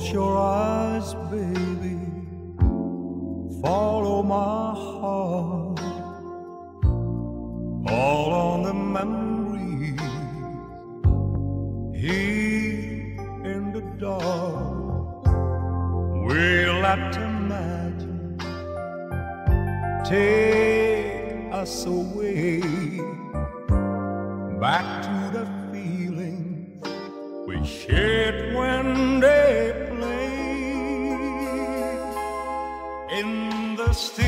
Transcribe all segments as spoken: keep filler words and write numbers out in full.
Close your eyes, baby, follow my heart, all on the memories here in the dark. We'll let imagine take us away back to the feelings we shared when they played in the still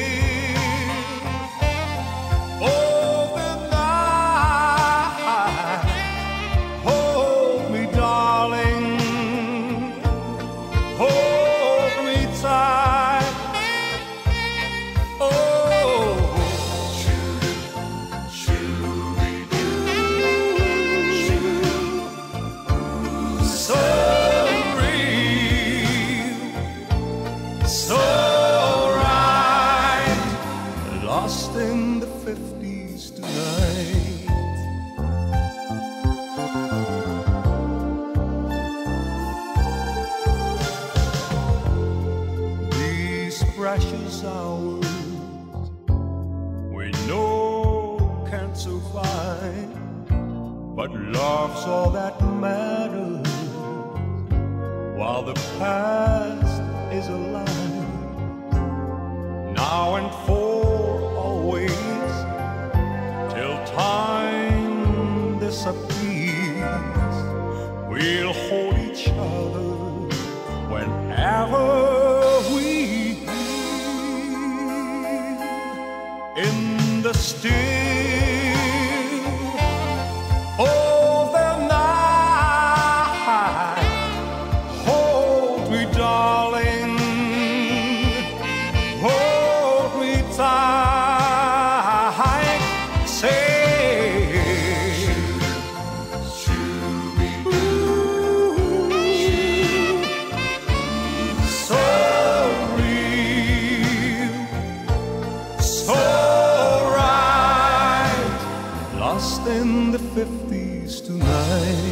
of the night. Hold me, darling, hold me tight. Oh, lost in the fifties tonight. These precious hours we know can't survive, but love's all that matters while the past is alive. Now and for always, till time disappears, we'll hold each other whenever we hear in the still of the night. Hold me, darling, hold me tight. Say, so real, so right, lost in the fifties tonight.